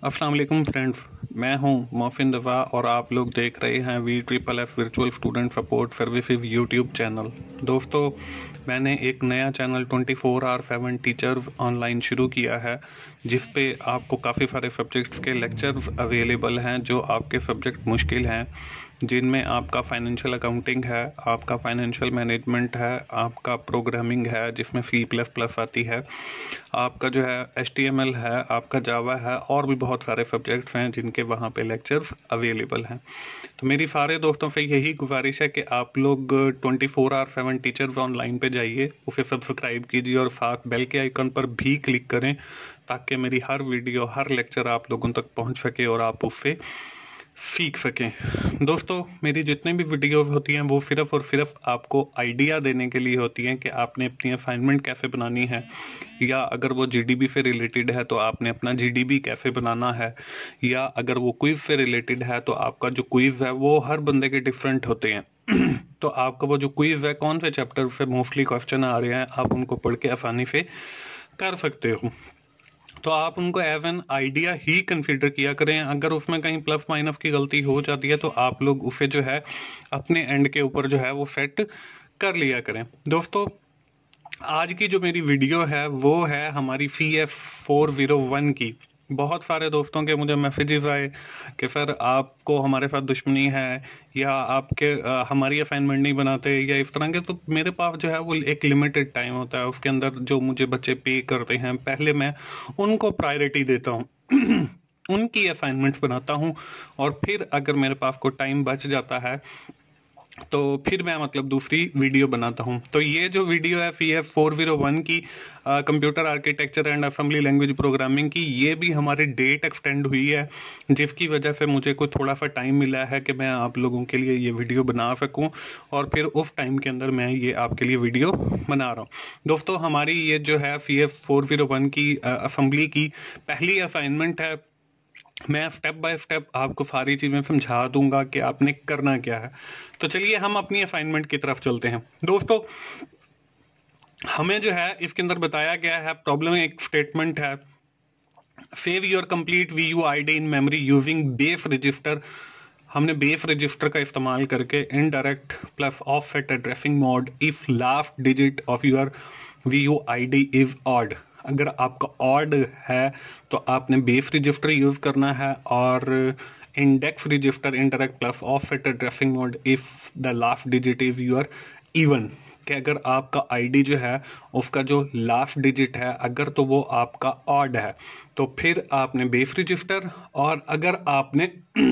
अस्सलाम वालेकुम फ्रेंड्स, मैं हूं मोहसिन रज़ा और आप लोग देख रहे हैं VSSS virtual student support services YouTube channel. दोस्तों, मैंने एक नया चैनल 24/7 टीचर्स ऑनलाइन शुरू किया है, जिस पे आपको काफ़ी सारे सब्जेक्ट्स के लेक्चर्स अवेलेबल हैं जो आपके सब्जेक्ट मुश्किल हैं, जिनमें आपका फाइनेंशियल अकाउंटिंग है, आपका फाइनेंशियल मैनेजमेंट है, आपका प्रोग्रामिंग है जिसमें C++ आती है, आपका जो है HTML है, आपका जावा है और भी बहुत सारे सब्जेक्ट्स हैं जिनके वहाँ पे लेक्चर्स अवेलेबल हैं। तो मेरी सारे दोस्तों से यही गुजारिश है कि आप लोग 24/7 टीचर्स ऑनलाइन पे जाइए, उसे सब्सक्राइब कीजिए और साथ बेल के आइकन पर भी क्लिक करें ताकि मेरी हर वीडियो, हर लेक्चर आप लोगों तक पहुँच सके और आप उससे सीख सकें। दोस्तों, मेरी जितनी भी वीडियोस होती हैं वो सिर्फ और सिर्फ आपको आइडिया देने के लिए होती हैं कि आपने अपनी असाइनमेंट कैसे बनानी है, या अगर वो जीडीबी से रिलेटेड है तो आपने अपना जीडीबी कैसे बनाना है, या अगर वो क्विज से रिलेटेड है तो आपका जो क्विज है वो हर बंदे के डिफरेंट होते हैं। तो आपका वो जो क्विज है, कौन से चैप्टर से मोस्टली क्वेश्चन आ रहे हैं, आप उनको पढ़ के आसानी से कर सकते हो। तो आप उनको एज एन आइडिया ही कंसिडर किया करें। अगर उसमें कहीं प्लस माइनस की गलती हो जाती है तो आप लोग उसे जो है अपने एंड के ऊपर जो है वो सेट कर लिया करें। दोस्तों, आज की जो मेरी वीडियो है वो है हमारी CS401 की। बहुत सारे दोस्तों के मुझे मैसेजेस आए कि सर आपको हमारे साथ दुश्मनी है, या आपके हमारी असाइनमेंट नहीं बनाते, या इस तरह के। तो मेरे पास जो है वो एक लिमिटेड टाइम होता है, उसके अंदर जो मुझे बच्चे पे करते हैं पहले मैं उनको प्रायोरिटी देता हूँ। उनकी असाइनमेंट्स बनाता हूँ और फिर अगर मेरे पास को टाइम बच जाता है तो फिर मैं मतलब दूसरी वीडियो बनाता हूं। तो ये जो वीडियो है CS401 की, computer architecture and assembly language programming की, ये भी हमारी डेट एक्सटेंड हुई है, जिसकी वजह से मुझे कोई थोड़ा सा टाइम मिला है कि मैं आप लोगों के लिए ये वीडियो बना सकूं, और फिर उस टाइम के अंदर मैं ये आपके लिए वीडियो बना रहा हूँ। दोस्तों, हमारी ये जो है CS401 की असेंबली की पहली असाइनमेंट है। मैं स्टेप बाय स्टेप आपको सारी चीजें समझा दूंगा कि आपने करना क्या है। तो चलिए हम अपनी असाइनमेंट की तरफ चलते हैं। दोस्तों, हमें जो है इसके अंदर बताया गया है, प्रॉब्लम एक स्टेटमेंट है, save your complete VU ID in memory using base register. हमने बेस रजिस्टर का इस्तेमाल करके indirect plus offset addressing mode if last digit of your VU ID is odd. अगर आपका ऑड है तो आपने बेस रजिस्टर यूज करना है, और index register indirect plus offset addressing mode if the last digit is your even. कि अगर आपका आईडी जो है उसका जो लास्ट डिजिट है अगर तो वो आपका ऑड है तो फिर आपने बेस रजिस्टर, और अगर आपने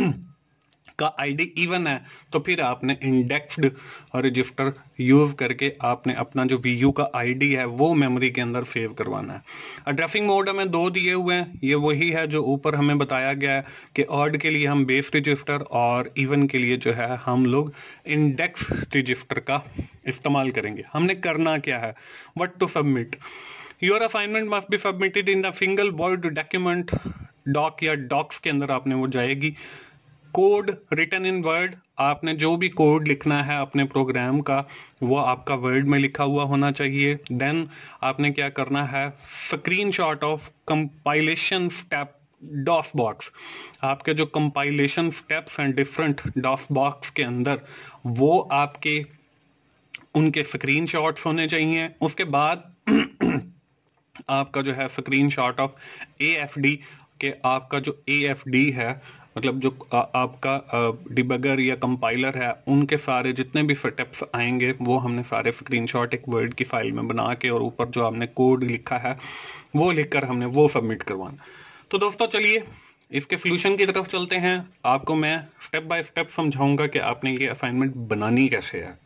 का आईडी इवन है तो फिर आपने इंडेक्स्ड रजिस्टर यूज करके आपने अपना जो VU का आईडी है वो मेमोरी के अंदर सेव करवाना है। एड्रेसिंग मोड हमें दो दिए हुए हैं, ये वही है जो ऊपर हमें बताया गया है कि ऑड के लिए हम बेस रजिस्टर और इवन के लिए जो है हम लोग इंडेक्स रजिस्टर का इस्तेमाल करेंगे। हमने करना क्या है, what to submit. Your assignment must be submitted in the single word document. Doc या डॉक्स के अंदर आपने वो जाएगी। कोड रिटन इन वर्ड, आपने जो भी कोड लिखना है अपने प्रोग्राम का वो आपका वर्ड में लिखा हुआ होना चाहिए। देन आपने क्या करना है, screenshot of compilation step DOS box. आपके जो कंपाइलेशन स्टेप्स हैं डिफरेंट डॉस बॉक्स के अंदर, वो आपके उनके स्क्रीनशॉट्स होने चाहिए। उसके बाद आपका जो है स्क्रीनशॉट ऑफ AFD के, आपका जो AFD है मतलब जो आपका डिबगर या कंपाइलर है, उनके सारे जितने भी स्टेप्स आएंगे वो हमने सारे स्क्रीनशॉट एक वर्ड की फाइल में बना के, और ऊपर जो हमने कोड लिखा है वो लिखकर हमने वो सबमिट करवाना। तो दोस्तों चलिए इसके सोल्यूशन की तरफ चलते हैं। आपको मैं स्टेप बाय स्टेप समझाऊंगा कि आपने ये असाइनमेंट बनानी कैसे है।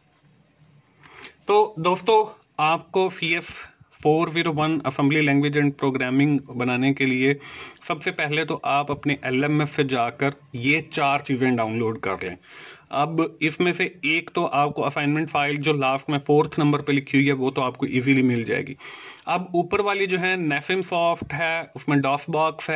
तो दोस्तों, आपको CS401 assembly language and programming बनाने के लिए सबसे पहले तो आप अपने LMS से जाकर ये 4 चीज़ें डाउनलोड कर लें। अब इसमें से एक तो आपको असाइनमेंट फाइल जो लास्ट में 4th नंबर पे लिखी हुई है वो तो आपको इजीली मिल जाएगी। अब ऊपर वाली जो है नेफिम सॉफ्ट है, उसमें डॉस बॉक्स है,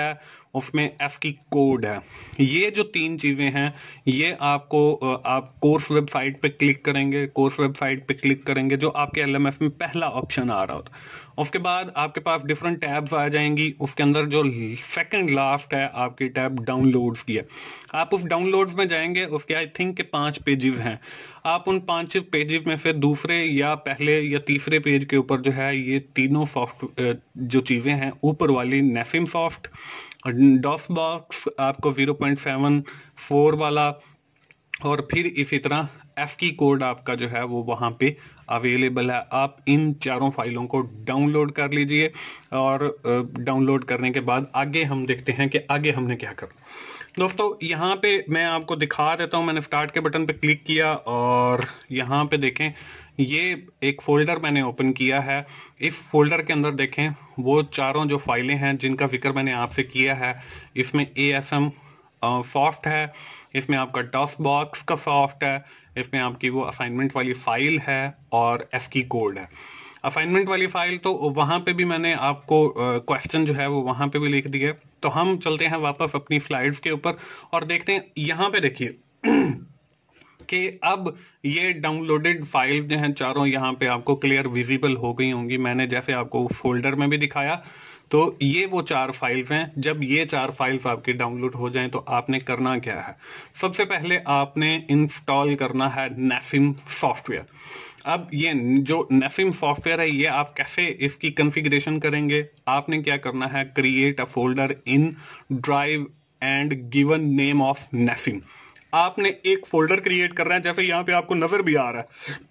उसमें एफ की कोड है। ये जो 3 चीजें हैं ये आपको आप कोर्स वेबसाइट पे क्लिक करेंगे, कोर्स वेबसाइट पे क्लिक करेंगे जो आपके एलएमएस में पहला ऑप्शन आ रहा होता है। उसके बाद आपके पास डिफरेंट टैब्स आ जाएंगी, उसके अंदर जो सेकंड लास्ट है आपकी टैब डाउनलोड्स की है। आप उस डाउनलोड्स में जाएंगे, उसके आई थिंक के 5 पेजेस हैं। आप उन 5 पेजेस में से दूसरे या पहले या तीसरे पेज के ऊपर जो है ये तीनों सॉफ्ट जो चीजें हैं ऊपर वाली नेफिम सॉफ्ट, डॉस बॉक्स आपको 0.74 वाला, और फिर इसी तरह एफ की कोड आपका जो है वो वहां पे अवेलेबल है। आप इन चारों फाइलों को डाउनलोड कर लीजिए और डाउनलोड करने के बाद आगे हम देखते हैं कि आगे हमने क्या करना। दोस्तों यहाँ पे मैं आपको दिखा देता हूँ, मैंने स्टार्ट के बटन पे क्लिक किया और यहाँ पे देखें ये एक फोल्डर मैंने ओपन किया है। इस फोल्डर के अंदर देखें वो चारों जो फाइलें हैं जिनका जिक्र मैंने आपसे किया है, इसमें ASM सॉफ्ट है, इसमें आपका डॉस बॉक्स का सॉफ्ट है, इसमें आपकी वो असाइनमेंट वाली फाइल है और एफ की कोड है। असाइनमेंट वाली फाइल तो वहां पे भी मैंने आपको क्वेश्चन जो है वो वहां पे भी लिख दिया। तो हम चलते हैं वापस अपनी स्लाइड्स के ऊपर और देखते हैं। यहाँ पे देखिए कि अब ये डाउनलोडेड फाइल जो हैं चारों यहाँ पे आपको क्लियर विजिबल हो गई होंगी। मैंने जैसे आपको फोल्डर में भी दिखाया, तो ये वो 4 फाइल्स हैं। जब ये 4 फाइल्स आपकी डाउनलोड हो जाएं तो आपने करना क्या है, सबसे पहले आपने इंस्टॉल करना है नेफिम सॉफ्टवेयर। अब ये जो नेफिम सॉफ्टवेयर है ये आप कैसे इसकी कॉन्फ़िगरेशन करेंगे, आपने क्या करना है, create a folder in drive and given name of नेफिम। आपने एक फोल्डर क्रिएट करना है, जैसे यहाँ पे आपको नजर भी आ रहा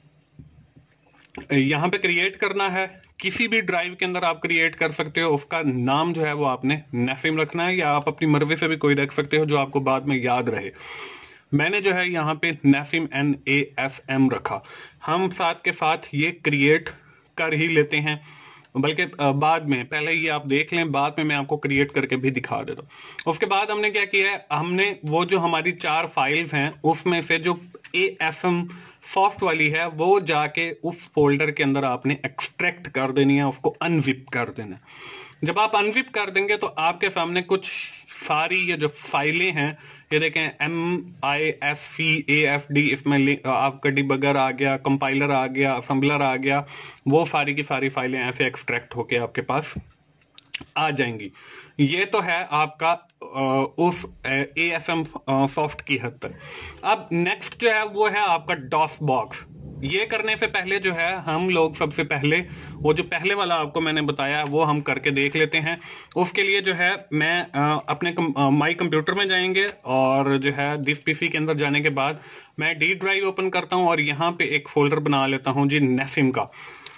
है, यहाँ पे क्रिएट करना है। किसी भी ड्राइव के अंदर आप क्रिएट कर सकते हो, उसका नाम जो है वो आपने नेफिम रखना है, या आप अपनी मर्जी से भी कोई रख सकते हो जो आपको बाद में याद रहे। मैंने जो है यहाँ पे नेफिम NAFM रखा। हम साथ के साथ ये क्रिएट कर ही लेते हैं, बल्कि बाद में, पहले ये आप देख लें, बाद में मैं आपको क्रिएट करके भी दिखा देता हूँ। उसके बाद हमने क्या किया है, हमने वो जो हमारी 4 फाइल्स हैं उसमें से जो ASM सॉफ्ट वाली है वो जाके उस फोल्डर के अंदर आपने एक्सट्रैक्ट कर देनी है, उसको अनजिप कर देना है। जब आप अनजिप कर देंगे तो आपके सामने कुछ सारी ये जो फाइलें हैं, ये देखें MISCAFD, इसमें आपका डिबगर आ गया, कंपाइलर आ गया, असेंबलर आ गया, वो सारी की सारी फाइलें ऐसे एक्सट्रैक्ट होके आपके पास आ जाएंगी। ये तो है आपका उस ASM सॉफ्ट की हद तक। अब नेक्स्ट जो है वो है आपका डॉस बॉक्स। ये करने से पहले जो है हम लोग सबसे पहले वो जो पहले वाला आपको मैंने बताया वो हम करके देख लेते हैं। उसके लिए जो है मैं अपने माई कंप्यूटर में जाएंगे और जो है दिस पीसी के अंदर जाने के बाद मैं डी ड्राइव ओपन करता हूं और यहाँ पे एक फोल्डर बना लेता हूं जी, नेफिम का,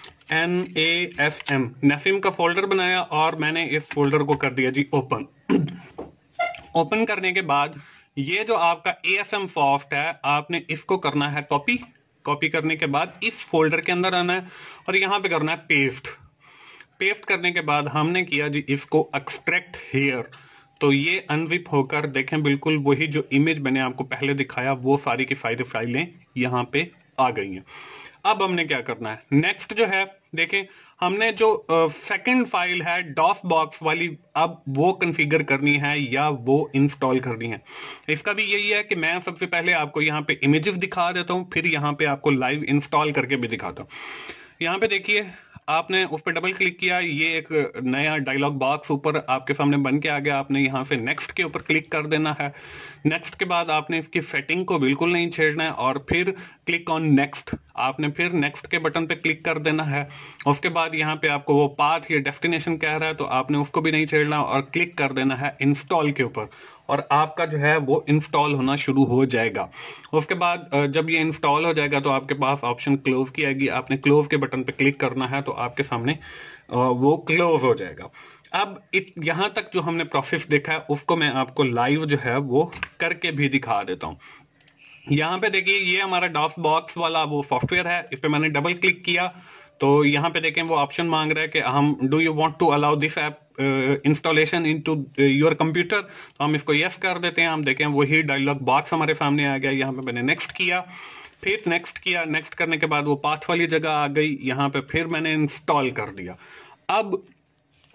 NAFM नेफिम का फोल्डर बनाया और मैंने इस फोल्डर को कर दिया जी ओपन। ओपन करने के बाद ये जो आपका ASM सॉफ्ट है आपने इसको करना है कॉपी। कॉपी करने के बाद इस फोल्डर के अंदर आना है और यहाँ पे करना है पेस्ट। पेस्ट करने के बाद हमने किया जी इसको एक्सट्रैक्ट हियर, तो ये अनजिप होकर देखें बिल्कुल वही जो इमेज मैंने आपको पहले दिखाया वो सारी की सारी फाइलें यहाँ पे आ गई हैं। अब हमने क्या करना है, नेक्स्ट जो है देखें हमने जो सेकंड फाइल है डॉस बॉक्स वाली, अब वो कॉन्फ़िगर करनी है या वो इंस्टॉल करनी है। इसका भी यही है कि मैं सबसे पहले आपको यहाँ पे इमेजेस दिखा देता हूँ, फिर यहाँ पे आपको लाइव इंस्टॉल करके भी दिखाता हूँ। यहाँ पे देखिए आपने उस पर डबल क्लिक किया, ये एक नया डायलॉग बॉक्स ऊपर आपके सामने बन के आ गया। आपने यहाँ से नेक्स्ट के ऊपर क्लिक कर देना है। नेक्स्ट के बाद आपने इसकी सेटिंग को बिल्कुल नहीं छेड़ना है और फिर क्लिक ऑन नेक्स्ट, आपने फिर नेक्स्ट के बटन पे क्लिक कर देना है। उसके बाद यहाँ पे आपको वो पाथ या डेस्टिनेशन कह रहा है तो आपने उसको भी नहीं छेड़ना और क्लिक कर देना है इंस्टॉल के ऊपर और आपका जो है वो इंस्टॉल होना शुरू हो जाएगा। उसके बाद जब ये इंस्टॉल हो जाएगा तो आपके पास ऑप्शन क्लोज की आएगी, आपने क्लोज के बटन पे क्लिक करना है तो आपके सामने वो क्लोज हो जाएगा। अब यहां तक जो हमने प्रोसेस देखा है उसको मैं आपको लाइव जो है वो करके भी दिखा देता हूं। यहाँ पे देखिए ये हमारा डॉस बॉक्स वाला वो सॉफ्टवेयर है, इस पे मैंने डबल क्लिक किया तो यहाँ पे देखें वो ऑप्शन मांग रहा है कि हम do you want to allow this app installation into your computer, तो हम इसको यस कर देते हैं। हम देखें वही डायलॉग बॉक्स हमारे सामने आ गया। यहाँ पे मैंने नेक्स्ट किया, फिर नेक्स्ट किया, नेक्स्ट करने के बाद वो पाथ वाली जगह आ गई, यहाँ पे फिर मैंने इंस्टॉल कर दिया। अब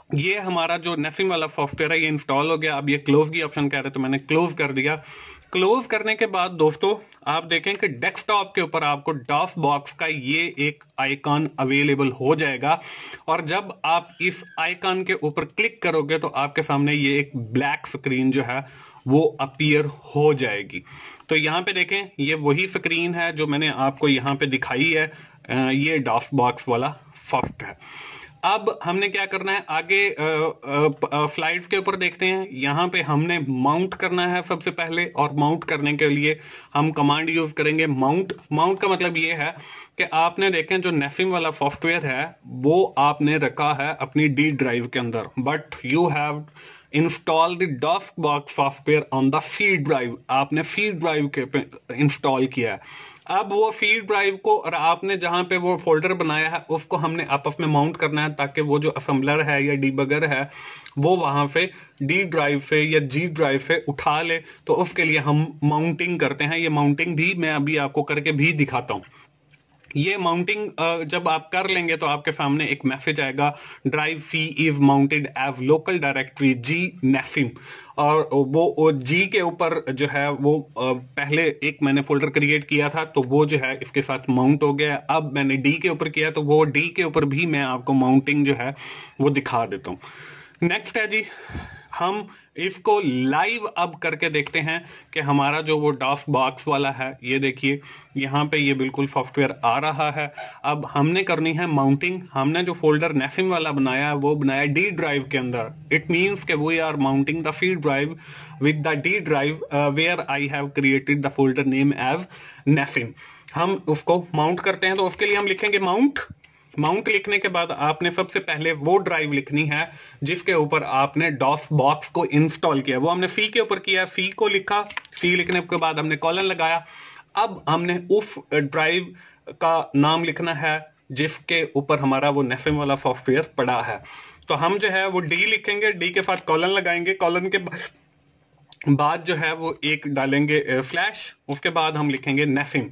ये हमारा जो नेफिम वाला सॉफ्टवेयर है ये इंस्टॉल हो गया। अब ये क्लोज की ऑप्शन कह रहे तो मैंने क्लोज कर दिया। क्लोज करने के बाद दोस्तों आप देखें कि डेस्कटॉप के ऊपर आपको डॉस बॉक्स का ये एक आइकॉन अवेलेबल हो जाएगा, और जब आप इस आइकॉन के ऊपर क्लिक करोगे तो आपके सामने ये एक ब्लैक स्क्रीन जो है वो अपीयर हो जाएगी। तो यहाँ पे देखें ये वही स्क्रीन है जो मैंने आपको यहाँ पे दिखाई है, ये डॉस बॉक्स वाला सॉफ्टवेयर है। अब हमने क्या करना है आगे, स्लाइड्स के ऊपर देखते हैं। यहाँ पे हमने माउंट करना है सबसे पहले, और माउंट करने के लिए हम कमांड यूज करेंगे माउंट। माउंट का मतलब ये है कि आपने देखें जो नेफिम वाला सॉफ्टवेयर है वो आपने रखा है अपनी डी ड्राइव के अंदर, but you have install the DOS box software on the C drive. आपने सी ड्राइव के पे इंस्टॉल किया है। अब वो सी ड्राइव को और आपने जहां पे वो फोल्डर बनाया है उसको हमने आपस में माउंट करना है, ताकि वो जो असेंबलर है या डीबगर है वो वहां से डी ड्राइव से या जी ड्राइव से उठा ले। तो उसके लिए हम माउंटिंग करते हैं। ये माउंटिंग भी मैं अभी आपको करके भी दिखाता हूं। ये माउंटिंग जब आप कर लेंगे तो आपके सामने एक मैसेज आएगा, drive C is mounted as local directory G नेफिम। और वो जी के ऊपर जो है वो पहले एक मैंने फोल्डर क्रिएट किया था तो वो जो है इसके साथ माउंट हो गया। अब मैंने डी के ऊपर किया तो वो डी के ऊपर भी मैं आपको माउंटिंग जो है वो दिखा देता हूं। नेक्स्ट है जी, हम इसको लाइव अब करके देखते हैं कि हमारा जो वो डॉस बॉक्स वाला है, ये देखिए यहाँ पे ये बिल्कुल सॉफ्टवेयर आ रहा है। अब हमने करनी है माउंटिंग। हमने जो फोल्डर नेफिम वाला बनाया है वो बनाया डी ड्राइव के अंदर। इट मींस कि we are mounting the C drive with the D drive where I have created the folder name as नेफिम। हम उसको माउंट करते हैं तो उसके लिए हम लिखेंगे माउंट। माउंट लिखने के बाद आपने सबसे पहले वो ड्राइव लिखनी है जिसके ऊपर आपने डॉस बॉक्स को इंस्टॉल किया। वो हमने सी के ऊपर किया, सी को लिखा, सी लिखने के बाद हमने कॉलन लगाया। अब हमने उस ड्राइव का नाम लिखना है जिसके ऊपर हमारा वो नेफिम वाला सॉफ्टवेयर पड़ा है। तो हम जो है वो डी लिखेंगे, डी के साथ कॉलन लगाएंगे, कॉलन के बाद जो है वो एक डालेंगे फ्लैश, उसके बाद हम लिखेंगे नेफिम,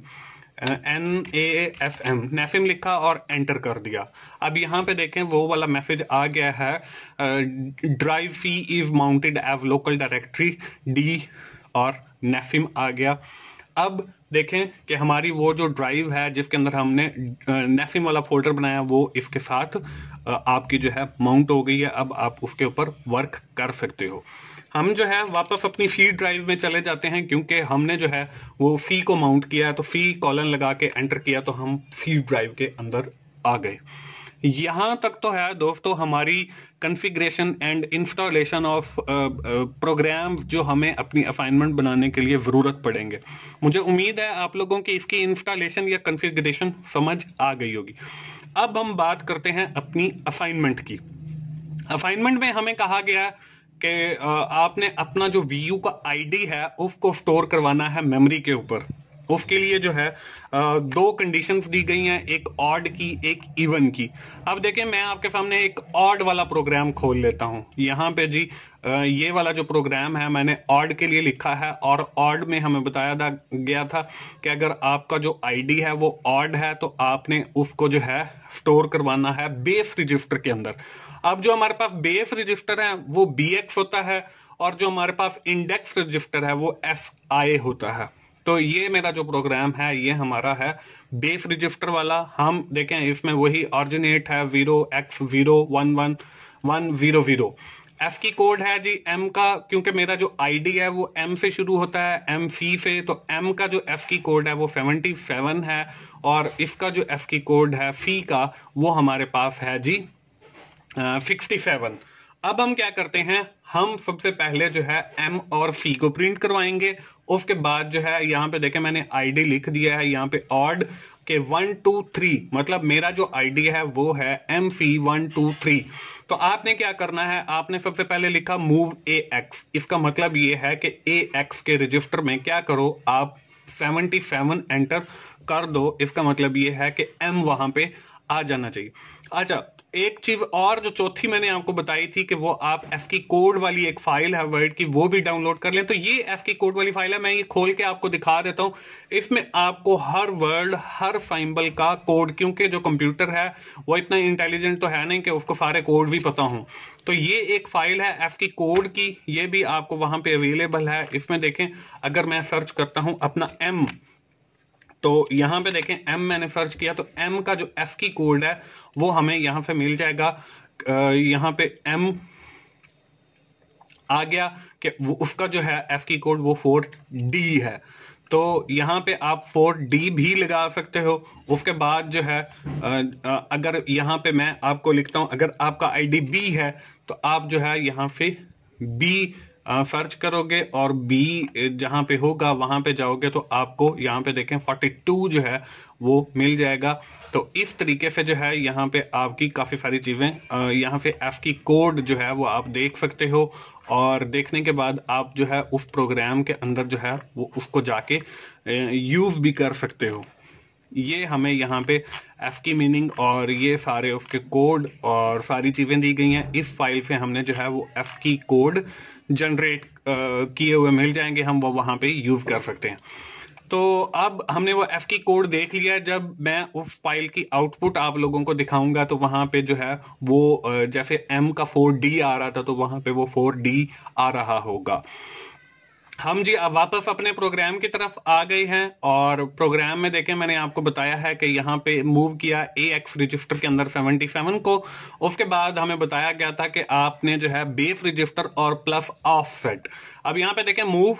NAFM, नेफिम लिखा और एंटर कर दिया। अब यहाँ पे देखें वो वाला मैसेज आ गया है, drive C is mounted as local directory D, और नेफिम आ गया। अब देखें कि हमारी वो जो ड्राइव है जिसके अंदर हमने नेफिम वाला फोल्डर बनाया वो इसके साथ आपकी जो है माउंट हो गई है। अब आप उसके ऊपर वर्क कर सकते हो। हम जो है वापस अपनी सी ड्राइव में चले जाते हैं, क्योंकि हमने जो है वो सी को माउंट किया है तो सी कॉलन लगा के एंटर किया तो हम सी ड्राइव के अंदर आ गए। यहां तक तो है दोस्तों हमारी configuration and installation of program जो हमें अपनी असाइनमेंट बनाने के लिए जरूरत पड़ेंगे। मुझे उम्मीद है आप लोगों की इसकी इंस्टॉलेशन या कॉन्फ़िगरेशन समझ आ गई होगी। अब हम बात करते हैं अपनी असाइनमेंट की। असाइनमेंट में हमें कहा गया कि आपने अपना जो वीयू का आईडी है उसको स्टोर करवाना है मेमोरी के ऊपर। उसके लिए जो है दो कंडीशंस दी गई हैं, एक ऑड की एक इवन की। अब देखें मैं आपके सामने एक ऑड वाला प्रोग्राम खोल लेता हूं। यहाँ पे जी ये वाला जो प्रोग्राम है मैंने ऑड के लिए लिखा है, और ऑड में हमें बताया गया था कि अगर आपका जो आईडी है वो ऑड है तो आपने उसको जो है स्टोर करवाना है बेस रजिस्टर के अंदर। अब जो हमारे पास बेस रजिस्टर है वो BX होता है, और जो हमारे पास इंडेक्स रजिस्टर है वो SI होता है। तो ये मेरा जो प्रोग्राम है ये हमारा है बेस रजिस्टर वाला। हम देखें इसमें वही ऑरिजिनेट है 0x011100। F की कोड है जी M का, क्योंकि मेरा जो आईडी है वो M से शुरू होता है, MC से, तो M का जो F की कोड है वो 77 है, और इसका जो F की कोड है C का वो हमारे पास है जी 67। अब हम क्या करते हैं, हम सबसे पहले जो है M और C को प्रिंट करवाएंगे। उसके बाद जो है यहाँ पे देखें मैंने आईडी लिख दिया है यहाँ पे ऑड के 1 2 3, मतलब मेरा जो आईडी है वो है MC123। तो आपने क्या करना है, आपने सबसे पहले लिखा मूव AX। इसका मतलब ये है कि AX के रजिस्टर में क्या करो आप 77 एंटर कर दो। इसका मतलब ये है कि M वहां पे आ जाना चाहिए। अच्छा, एक चीज और जो चौथी मैंने आपको बताई थी कि वो आप एफ की कोड वाली एक फाइल है वर्ड की, वो भी डाउनलोड कर लें। तो ये एफ की कोड वाली फाइल है, मैं ये खोल के आपको दिखा देता हूं। इसमें आपको हर वर्ड, हर सिंबल का कोड, क्योंकि जो कंप्यूटर है वो इतना इंटेलिजेंट तो है नहीं कि उसको सारे कोड भी पता हो। तो ये एक फाइल है एफ की कोड की, ये भी आपको वहां पे अवेलेबल है। इसमें देखें, अगर मैं सर्च करता हूं अपना एम, तो यहां पे देखें एम मैंने सर्च किया, तो एम का जो एफ की कोड है वो हमें यहां से मिल जाएगा। यहां पे एम आ गया कि वो उसका जो है एफ की कोड वो 4D है। तो यहां पे आप 4D भी लगा सकते हो। उसके बाद जो है अगर यहां पे मैं आपको लिखता हूं, अगर आपका आईडी बी है तो आप जो है यहां से बी सर्च करोगे और बी जहां पे होगा वहां पे जाओगे तो आपको यहां पे देखें 42 जो है वो मिल जाएगा। तो इस तरीके से जो है यहाँ पे आपकी काफी सारी चीजें, यहाँ पे एफ की कोड जो है वो आप देख सकते हो, और देखने के बाद आप जो है उस प्रोग्राम के अंदर जो है वो उसको जाके यूज भी कर सकते हो। ये हमें यहाँ पे एफ की मीनिंग और ये सारे उसके कोड और सारी चीजें दी गई हैं। इस फाइल से हमने जो है वो एफ की कोड जनरेट किए हुए मिल जाएंगे, हम वो वहां पे यूज कर सकते हैं। तो अब हमने वो एफ की कोड देख लिया। जब मैं उस फाइल की आउटपुट आप लोगों को दिखाऊंगा तो वहां पे जो है वो जैसे एम का 4D आ रहा था तो वहां पे वो 4D आ रहा होगा। हम जी अब वापस अपने प्रोग्राम की तरफ आ गए हैं, और प्रोग्राम में देखें मैंने आपको बताया है कि यहाँ पे मूव किया AX रजिस्टर के अंदर 77 को। उसके बाद हमें बताया गया था कि आपने जो है बेस रजिस्टर और प्लस ऑफसेट। अब यहाँ पे देखें मूव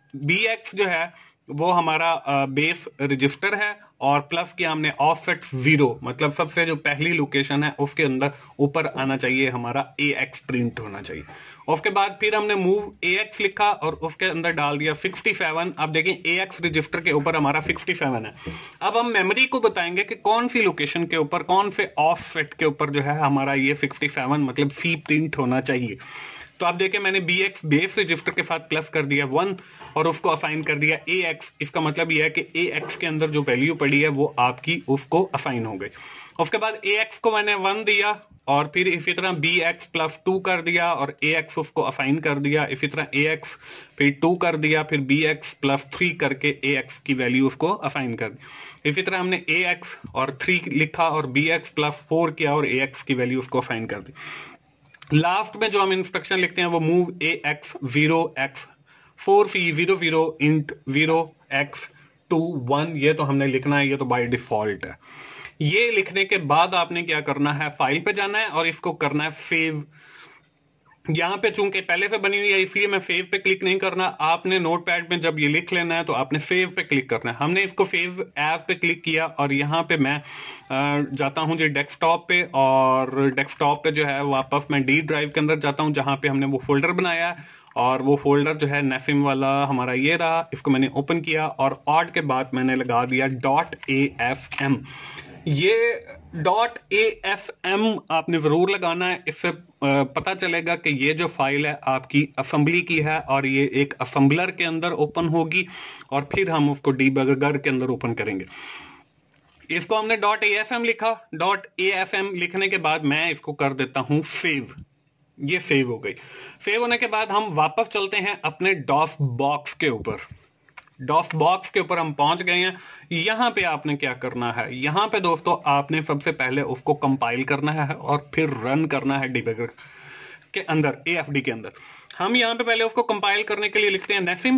BX जो है वो हमारा बेस रजिस्टर है, और प्लस किया हमने ऑफसेट 0, मतलब सबसे जो पहली लोकेशन है उसके अंदर ऊपर आना चाहिए हमारा AX प्रिंट होना चाहिए। उसके बाद फिर हमने मूव AX लिखा और उसके अंदर डाल दिया 67। अब देखें AX रजिस्टर के ऊपर हमारा 67 है। अब हम मेमोरी को बताएंगे कि कौन सी लोकेशन के ऊपर, कौन से ऑफसेट के ऊपर जो है हमारा ये 67 मतलब C प्रिंट होना चाहिए। तो आप देखें मैंने BX बेस रजिस्टर के साथ प्लस कर दिया 1 और उसको असाइन कर दिया AX। इसका मतलब यह है कि AX के अंदर जो वैल्यू पड़ी है वो आपकी उसको असाइन हो गई। उसके बाद AX को मैंने 1 दिया और फिर इसी तरह BX प्लस 2 कर दिया और AX उसको असाइन कर दिया। इसी तरह AX फिर 2 कर दिया, फिर BX प्लस 3 करके AX की वैल्यू उसको असाइन कर दी। इसी तरह हमने AX और 3 लिखा और BX प्लस 4 किया और AX की वैल्यू उसको असाइन कर दी। लास्ट में जो हम इंस्ट्रक्शन लिखते हैं वो move AX 0x 4C00 int 0x to 1, ये तो हमने लिखना है, ये तो बाय डिफॉल्ट है। ये लिखने के बाद आपने क्या करना है, फाइल पे जाना है और इसको करना है सेव। यहाँ पे चूंकि पहले से बनी हुई है इसलिए मैं सेव पे क्लिक नहीं करना। आपने नोटपैड में जब ये लिख लेना है तो आपने सेव पे क्लिक करना है। हमने इसको सेव एज पे क्लिक किया और यहाँ पे मैं जाता हूँ जी डेस्कटॉप पे, और डेस्कटॉप पे जो है वापस मैं डी ड्राइव के अंदर जाता हूँ जहाँ पे हमने वो फोल्डर बनाया है, और वो फोल्डर जो है नेफिम वाला हमारा ये रहा। इसको मैंने ओपन किया और ऑड के बाद मैंने लगा दिया .afm। ये .afm आपने जरूर लगाना है, इससे पता चलेगा कि ये जो फाइल है आपकी असेंबली की है और ये एक असेंबलर के अंदर ओपन होगी, और फिर हम उसको डीबगर के अंदर ओपन करेंगे। इसको हमने .afm लिखा। .afm लिखने के बाद मैं इसको कर देता हूं सेव। ये सेव हो गई। सेव होने के बाद हम वापस चलते हैं अपने डॉस बॉक्स के ऊपर। डॉस बॉक्स के ऊपर हम पहुंच गए हैं। यहां पे आपने क्या करना है, यहां पे दोस्तों आपने सबसे पहले उसको कंपाइल करना है और फिर रन करना है डिबगर के अंदर, AFD के अंदर। हम यहां पे पहले उसको कंपाइल करने के लिए लिखते हैं नेफिम,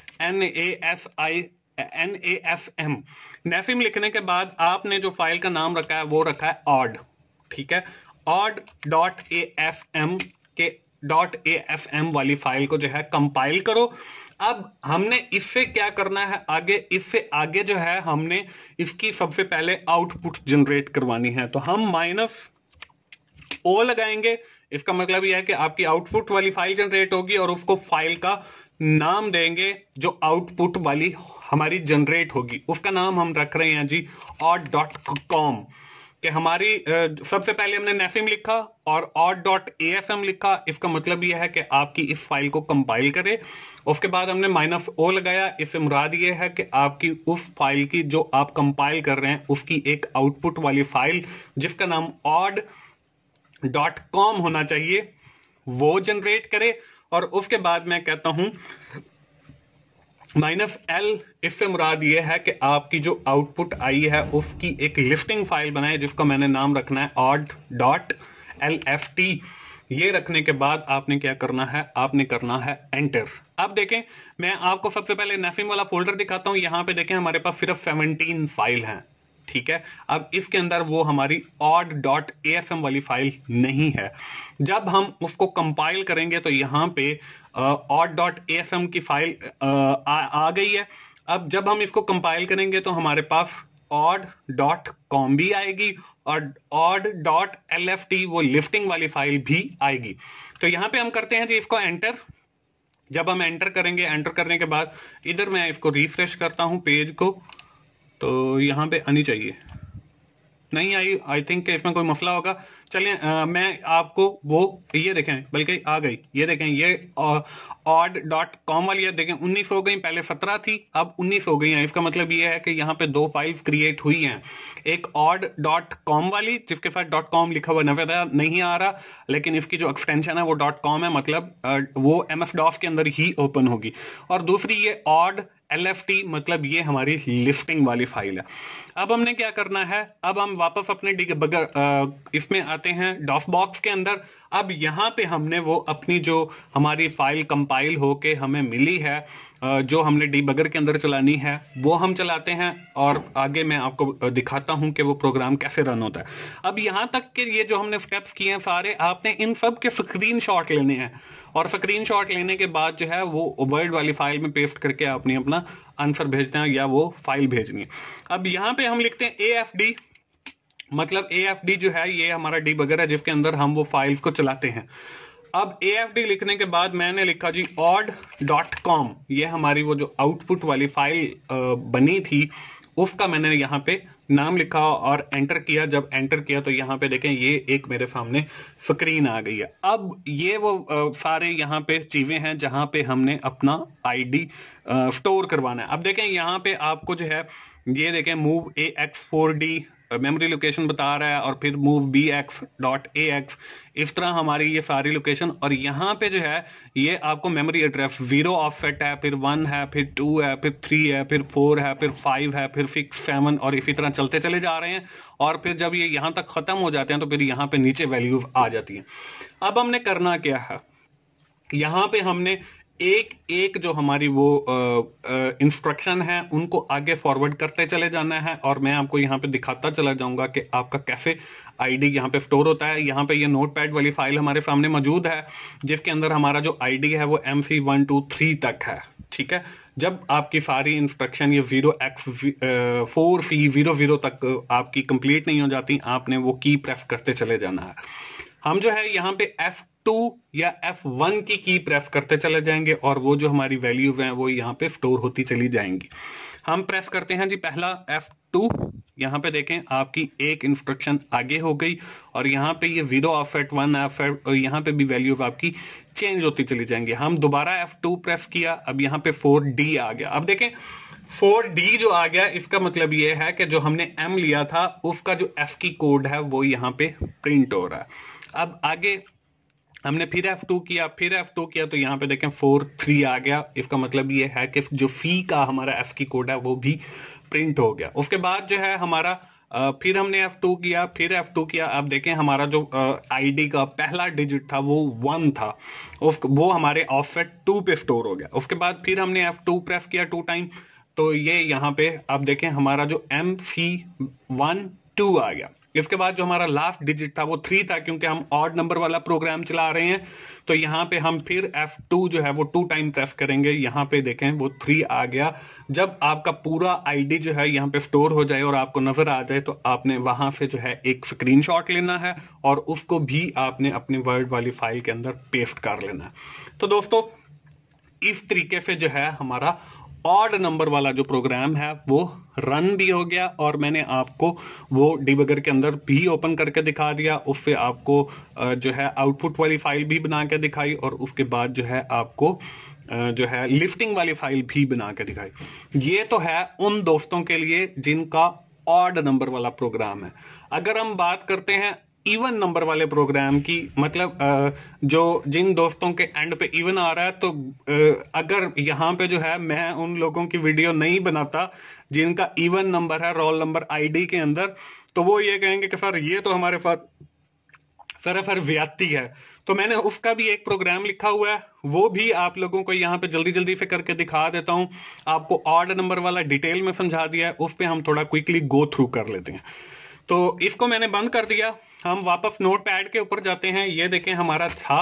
NAFIM। नेफिम लिखने के बाद आपने जो फाइल का नाम रखा है वो रखा है ऑड, ठीक है। odd.afm के .afm वाली फाइल को जो है कंपाइल करो। अब हमने इससे क्या करना है आगे, इससे आगे जो है हमने इसकी सबसे पहले आउटपुट जनरेट करवानी है। तो हम -O लगाएंगे। इसका मतलब यह है कि आपकी आउटपुट वाली फाइल जनरेट होगी और उसको फाइल का नाम देंगे जो आउटपुट वाली हमारी जनरेट होगी। उसका नाम हम रख रहे हैं जी odd.com। कि हमारी सबसे पहले हमने नेफिम लिखा और odd.asm लिखा। इसका मतलब यह है कि आपकी इस फाइल को कंपाइल करे। उसके बाद हमने -o लगाया। इससे मुराद ये है कि आपकी उस फाइल की जो आप कंपाइल कर रहे हैं उसकी एक आउटपुट वाली फाइल जिसका नाम odd.com होना चाहिए वो जनरेट करे। और उसके बाद मैं कहता हूं -l, इससे मुराद ये है कि आपकी जो आउटपुट आई है उसकी एक लिस्टिंग फाइल बनाए जिसका मैंने नाम रखना है odd.lft। ये रखने के बाद आपने क्या करना है, आपने करना है एंटर। अब देखें, मैं आपको सबसे पहले नेफिम वाला फोल्डर दिखाता हूं। यहां पे देखें हमारे पास सिर्फ 17 फाइल हैं, ठीक है। अब इसके अंदर वो हमारी odd.asm वाली फाइल नहीं है। जब हम उसको कंपाइल करेंगे तो यहां पे odd.asm की फाइल आ गई है। अब जब हम इसको कंपाइल करेंगे तो हमारे पास odd.com भी आएगी और odd.lft वो लिस्टिंग वाली फाइल भी आएगी। तो यहां पे हम करते हैं जी इसको एंटर। जब हम एंटर करेंगे, एंटर करने के बाद इधर मैं इसको रिफ्रेश करता हूं पेज को, तो यहां पे आनी चाहिए, नहीं आई। आई थिंक इसमें कोई मसला होगा। चलिए मैं आपको वो ये देखें, बल्कि आ गई, ये देखें, ये odd.com वाली है। देखें 19 हो गई, पहले 17 थी, अब 19 हो गई हैं। इसका मतलब ये है कि यहाँ पे दो फाइल्स क्रिएट हुई हैं, एक odd.com वाली जिसके साथ .com लिखा हुआ नहीं आ रहा, लेकिन इसकी जो एक्सटेंशन है वो .com है, मतलब वो MS-DOS के अंदर ही ओपन होगी। और दूसरी ये odd.lft, मतलब ये हमारी लिस्टिंग वाली फाइल है। अब हमने क्या करना है, अब हम वापस अपने इसमें आते हैं डॉस बॉक्स के अंदर। अब यहां पे हमने वो अपनी जो हमारी फाइल कंपाइल होके हमें मिली है, जो हमने डीबगर के अंदर चलानी है, वो हम चलाते हैं और आगे मैं आपको दिखाता हूं कि वो प्रोग्राम कैसे रन होता है। अब यहां तक कि ये जो हमने स्टेप्स किए हैं सारे, आपने इन सब के स्क्रीनशॉट लेने हैं और स्क्रीनशॉट लेने के बाद जो है वो वर्ड वाली फाइल में पेस्ट करके आपने अपना आंसर भेजना है या वो फाइल भेजनी है। अब यहां पे हम लिखते हैं AFD, मतलब AFD जो है ये हमारा डीबगर है जिसके अंदर हम वो फाइल्स को चलाते हैं। अब AFD लिखने के बाद मैंने लिखा जी odd.com, ये हमारी वो जो आउटपुट वाली फाइल बनी थी उसका मैंने यहाँ पे नाम लिखा और एंटर किया। जब एंटर किया तो यहाँ पे देखें ये एक मेरे सामने स्क्रीन आ गई है। अब ये वो सारे यहाँ पे चीजें हैं जहां पे हमने अपना ID स्टोर करवाना है। अब देखें यहाँ पे आपको जो है ये देखें मूव AX4D मेमोरी लोकेशन बता रहा है और फिर मूव BX.AX, इस तरह हमारी ये सारी लोकेशन। और यहाँ पे जो है ये आपको मेमोरी एड्रेस 0 ऑफसेट है, फिर 1 है, फिर 2 है, फिर 3 है, फिर 4 है, फिर 5 है, फिर 6, 7 और इसी तरह चलते चले जा रहे हैं। और फिर जब ये यहाँ तक खत्म हो जाते हैं तो फिर यहाँ पे नीचे वैल्यूज आ जाती हैं। अब हमने करना क्या है, यहाँ पे हमने एक एक जो हमारी वो इंस्ट्रक्शन है उनको आगे फॉरवर्ड करते चले जाना है। और मैं आपको यहाँ पे दिखाता चला जाऊंगा कि आपका कैसे ID यहाँ पे स्टोर होता है। यहाँ पे ये नोटपैड वाली फाइल हमारे सामने मौजूद है जिसके अंदर हमारा जो ID है वो MC123 तक है, ठीक है। जब आपकी सारी इंस्ट्रक्शन ये 0x4C00 तक आपकी कंप्लीट नहीं हो जाती, आपने वो की प्रेस करते चले जाना है। हम जो है यहाँ पे F2 या F1 की प्रेस करते चले जाएंगे और वो जो हमारी वैल्यूज हैं वो यहाँ पे स्टोर होती चली जाएंगी। हम प्रेस करते हैं जी पहला F2, यहाँ पे देखें आपकी एक इंस्ट्रक्शन आगे हो गई और यहाँ पे ये 0 ऑफसेट 1 ऑफसेट और यहाँ पे भी वैल्यूज आपकी चेंज होती चली जाएंगी। हम दोबारा F2 प्रेस किया, अब यहाँ पे 4D आ गया। अब देखें 4D जो आ गया इसका मतलब ये है कि जो हमने M लिया था उसका जो F की कोड है वो यहाँ पे प्रिंट हो रहा है। अब आगे हमने फिर F2 किया, फिर F2 किया तो यहाँ पे देखें 4-3 आ गया। इसका मतलब ये है कि जो फी का हमारा F की कोड है वो भी प्रिंट हो गया। उसके बाद जो है हमारा फिर हमने F2 किया, फिर F2 किया। अब देखें हमारा जो ID का पहला डिजिट था वो 1 था, वो हमारे ऑफसेट 2 पे स्टोर हो गया। उसके बाद फिर हमने F2 प्रेस किया 2 टाइम, तो ये यहाँ पे अब देखें हमारा जो MC12 आ गया। इसके बाद जो हमारा लास्ट डिजिट था वो 3 था, क्योंकि हम ऑड नंबर वाला प्रोग्राम चला रहे हैं। तो यहाँ पे हम फिर F2 जो है वो 2 टाइम प्रेस करेंगे, यहाँ पे देखें वो 3 आ गया। जब आपका पूरा ID जो है यहाँ पे स्टोर हो जाए और आपको नजर आ जाए तो आपने वहां से जो है एक स्क्रीनशॉट लेना है और उसको भी आपने अपनी वर्ड वाली फाइल के अंदर पेस्ट कर लेना है। तो दोस्तों इस तरीके से जो है हमारा ऑड नंबर वाला जो प्रोग्राम है वो रन भी हो गया और मैंने आपको वो डिबगर के अंदर भी ओपन करके दिखा दिया। उससे आपको जो है आउटपुट वाली फाइल भी बना के दिखाई और उसके बाद जो है आपको जो है लिफ्टिंग वाली फाइल भी बना के दिखाई। ये तो है उन दोस्तों के लिए जिनका ऑड नंबर वाला प्रोग्राम है। अगर हम बात करते हैं इवन नंबर वाले प्रोग्राम की, मतलब जो जिन दोस्तों के एंड पे इवन आ रहा है, तो अगर यहाँ पे जो है मैं उन लोगों की वीडियो नहीं बनाता जिनका इवन नंबर है रोल नंबर आईडी के अंदर, तो वो ये कहेंगे कि सर ये तो हमारे पास सरासर व्याप्ति है। तो मैंने उसका भी एक प्रोग्राम लिखा हुआ है, वो भी आप लोगों को यहाँ पे जल्दी जल्दी से करके दिखा देता हूँ। आपको ऑड नंबर वाला डिटेल में समझा दिया है, उस पर हम थोड़ा क्विकली गो थ्रू कर लेते हैं। तो इसको मैंने बंद कर दिया, हम वापस नोट पैड के ऊपर जाते हैं। ये देखें हमारा था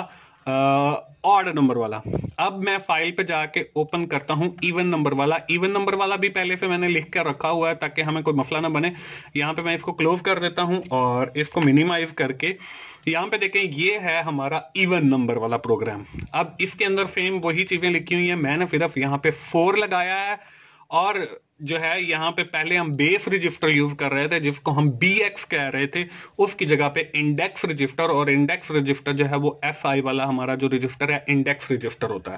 ऑड नंबर वाला। अब मैं फाइल पे जाके ओपन करता हूं इवन नंबर वाला। इवन नंबर वाला भी पहले से मैंने लिख कर रखा हुआ है ताकि हमें कोई मसला ना बने। यहाँ पे मैं इसको क्लोज कर देता हूं और इसको मिनिमाइज करके यहाँ पे देखें ये है हमारा इवन नंबर वाला प्रोग्राम। अब इसके अंदर सेम वही चीजें लिखी हुई है, मैंने सिर्फ यहाँ पे 4 लगाया है और जो है यहाँ पे पहले हम बेस रजिस्टर यूज कर रहे थे जिसको हम BX कह रहे थे, उसकी जगह पे इंडेक्स रजिस्टर, और इंडेक्स रजिस्टर जो है वो FI वाला हमारा जो रजिस्टर है इंडेक्स रजिस्टर होता है।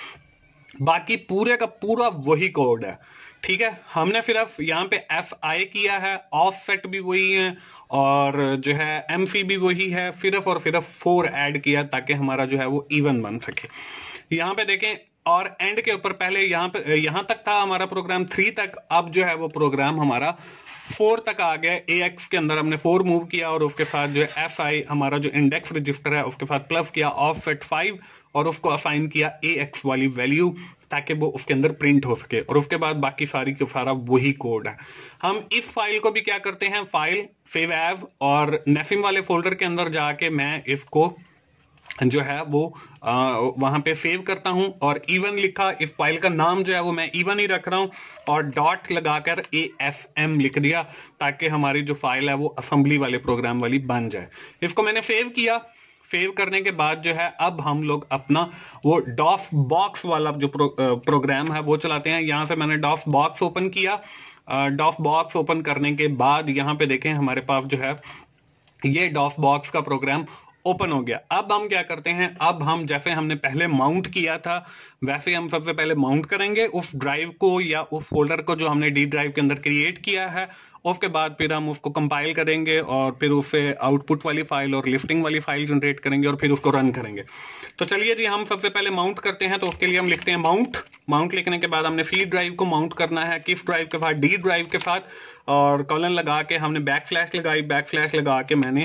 बाकी पूरे का पूरा वही कोड है, ठीक है। हमने सिर्फ यहाँ पे FI किया है, ऑफसेट भी वही है और जो है MC भी वही है, सिर्फ और सिर्फ 4 ऐड किया ताकि हमारा जो है वो इवन बन सके। यहाँ पे देखें और एंड के ऊपर पहले यहाँ तक था हमारा प्रोग्राम 3 तक, अब जो है वो प्रोग्राम हमारा 4 तक आ गया। AX के अंदर हमने 4 मूव किया और उसके साथ जो है FI हमारा जो इंडेक्स रजिस्टर है उसके साथ प्लस किया ऑफसेट 5 और उसको असाइन किया AX वाली वैल्यू ताकि वो उसके अंदर प्रिंट हो सके, और उसके बाद बाकी सारी के सारा वही कोड है। हम इस फाइल को भी क्या करते हैं, फाइल सेव एज और नेफिम वाले फोल्डर के अंदर जाके मैं इसको जो है वो वहां पे सेव करता हूं और इवन लिखा, इस फाइल का नाम जो है वो मैं इवन ही रख रहा हूं और डॉट लगाकर ASM लिख दिया ताकि हमारी जो फाइल है वो असेंबली वाले प्रोग्राम वाली बन जाए। इसको मैंने सेव किया। सेव करने के बाद जो है अब हम लोग अपना वो डॉस बॉक्स वाला जो प्रोग्राम है वो चलाते हैं। यहां से मैंने डॉस बॉक्स ओपन किया। डॉस बॉक्स ओपन करने के बाद यहाँ पे देखें हमारे पास जो है ये डॉस बॉक्स का प्रोग्राम ओपन हो गया। अब हम क्या करते हैं, अब हम जैसे हमने पहले माउंट किया था वैसे हम सबसे पहले माउंट करेंगे उस ड्राइव को या उस फोल्डर को जो हमने D ड्राइव के अंदर क्रिएट किया है। उसके बाद फिर हम उसको कंपाइल करेंगे और फिर उससे आउटपुट वाली फाइल और लिफ्टिंग वाली फाइल जनरेट करेंगे और फिर उसको रन करेंगे। तो चलिए जी हम सबसे पहले माउंट करते हैं। तो उसके लिए हम लिखते हैं माउंट। माउंट लिखने के बाद हमने C ड्राइव को माउंट करना है किस ड्राइव के साथ, D ड्राइव के साथ, और कॉलन लगा के हमने बैकस्लैश लगाई। बैकस्लैश लगा के मैंने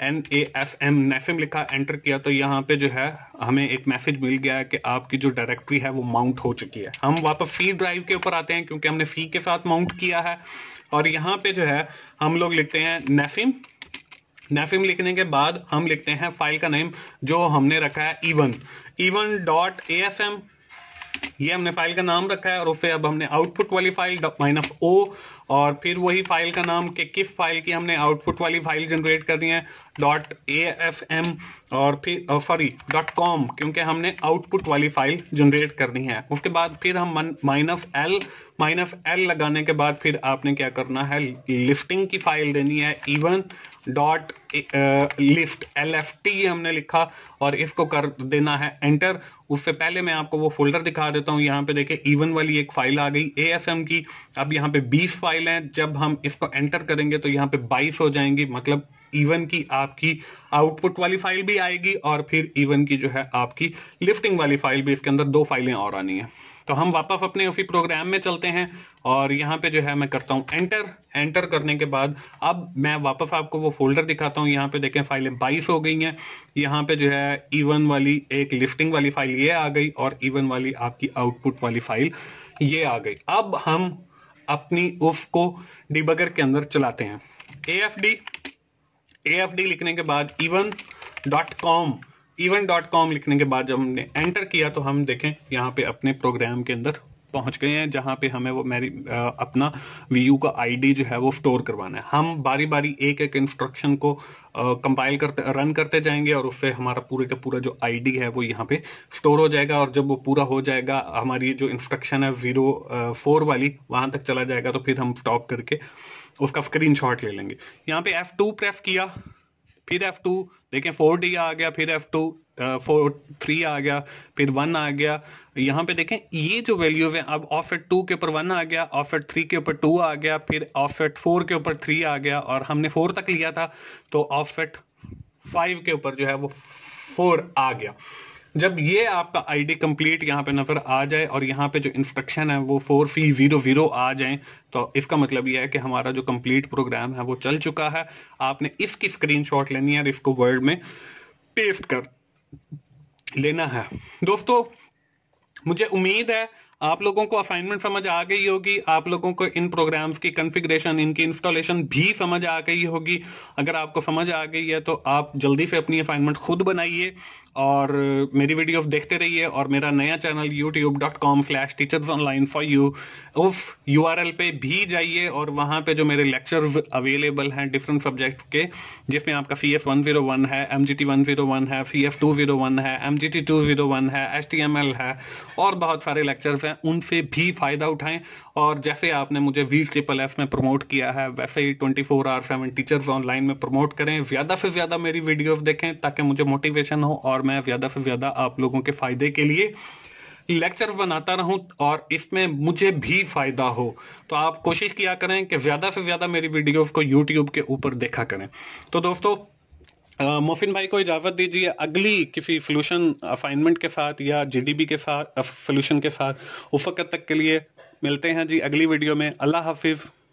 NASM नेफिम लिखा, एंटर किया। तो यहाँ पे जो है हमें एक मैसेज मिल गया है कि आपकी जो डायरेक्टरी है वो माउंट हो चुकी है। हम वापस C ड्राइव के ऊपर आते हैं क्योंकि हमने C के साथ माउंट किया है और यहाँ पे जो है हम लोग लिखते हैं नेफिम। नेफिम लिखने के बाद हम लिखते हैं फाइल का नेम जो हमने रखा है even.asm, ये हमने फाइल का नाम रखा है और उससे अब हमने आउटपुट वाली फाइल -o और फिर वही फाइल का नाम के किस फाइल की हमने आउटपुट वाली फाइल जनरेट करनी है .asm और फिर .com क्योंकि हमने आउटपुट वाली फाइल जनरेट करनी है। उसके बाद फिर हम -l लगाने के बाद फिर आपने क्या करना है, लिफ्टिंग की फाइल देनी है even.list LFT हमने लिखा और इसको कर देना है एंटर। उससे पहले मैं आपको वो फोल्डर दिखा देता हूँ। यहाँ पे देखिए इवन वाली एक फाइल आ गई ASM की। अब यहाँ पे 20 फाइल हैं, जब हम इसको एंटर करेंगे तो यहाँ पे 22 हो जाएंगी, मतलब इवन की आपकी आउटपुट वाली फाइल भी आएगी और फिर इवन की जो है आपकी लिफ्टिंग वाली फाइल भी, इसके अंदर 2 फाइलें और आनी है। तो हम वापस अपने उसी प्रोग्राम में चलते हैं और यहाँ पे जो है मैं करता हूँ एंटर। एंटर करने के बाद अब मैं वापस आपको वो फोल्डर दिखाता हूँ। यहाँ पे देखें फाइलें 22 हो गई हैं। यहाँ पे जो है इवन वाली एक लिफ्टिंग वाली फाइल ये आ गई और इवन वाली आपकी आउटपुट वाली फाइल ये आ गई। अब हम अपनी उसको डिबगर के अंदर चलाते हैं। AFD लिखने के बाद even.com लिखने के बाद जब हमने एंटर किया तो हम देखें यहाँ पे अपने प्रोग्राम के अंदर पहुंच गए हैं जहां पे हमें वो मेरी अपना वीयू का आईडी जो है वो स्टोर करवाना है। हम बारी बारी एक एक इंस्ट्रक्शन को कंपाइल करते रन करते जाएंगे और उससे हमारा पूरे का पूरा जो आईडी है वो यहाँ पे स्टोर हो जाएगा। और जब वो पूरा हो जाएगा, हमारी जो इंस्ट्रक्शन है 04 वाली वहां तक चला जाएगा, तो फिर हम स्टॉप करके उसका स्क्रीनशॉट ले लेंगे। यहाँ पे F2 प्रेस किया, फिर F2 देखें 4D आ गया, फिर F2 3 आ गया, फिर 1 आ गया। यहाँ पे देखें ये जो वैल्यूज है, अब ऑफसेट 2 के ऊपर 1 आ गया, ऑफसेट 3 के ऊपर 2 आ गया, फिर ऑफसेट 4 के ऊपर 3 आ गया, और हमने 4 तक लिया था तो ऑफसेट 5 के ऊपर जो है वो 4 आ गया। जब ये आपका आईडी कंप्लीट यहाँ पे नजर आ जाए और यहाँ पे जो इंस्ट्रक्शन है वो 4300 आ जाए, तो इसका मतलब ये है कि हमारा जो कंप्लीट प्रोग्राम है वो चल चुका है। आपने इसकी स्क्रीनशॉट लेनी है और इसको वर्ड में पेस्ट कर लेना है। दोस्तों, मुझे उम्मीद है आप लोगों को असाइनमेंट समझ आ गई होगी, आप लोगों को इन प्रोग्राम्स की कॉन्फ़िगरेशन, इनकी इंस्टॉलेशन भी समझ आ गई होगी। अगर आपको समझ आ गई है तो आप जल्दी से अपनी असाइनमेंट खुद बनाइए और मेरी वीडियोस देखते रहिए। और मेरा नया चैनल youtube.com/teachersonline4u उस URL पे भी जाइए और वहां पे जो मेरे लेक्चर अवेलेबल हैं डिफरेंट सब्जेक्ट के, जिसमें आपका CS101 है, MGT101 है, CF201 है, MGT201 है, HTML है और बहुत सारे लेक्चर्स हैं, उनसे भी फायदा उठाएं। और जैसे आपने मुझे VSSS में प्रमोट किया है, वैसे ही 24/7 टीचर्स ऑनलाइन में प्रमोट करें। ज्यादा से ज्यादा मेरी वीडियोस देखें ताकि मुझे मोटिवेशन हो और मैं ज्यादा से ज्यादा आप लोगों के फायदे के लिए लेक्चर्स बनाता रहूं और इसमें मुझे भी फायदा हो। तो आप कोशिश किया करें कि ज्यादा से ज्यादा मेरी वीडियोस को YouTube के ऊपर देखा करें। तो दोस्तों, मोफिन भाई को इजाजत दीजिए। अगली किसी सोल्यूशन असाइनमेंट के साथ या GDB के साथ सोल्यूशन के साथ उस वक्त तक के लिए मिलते हैं जी अगली वीडियो में। अल्लाह हाफिज।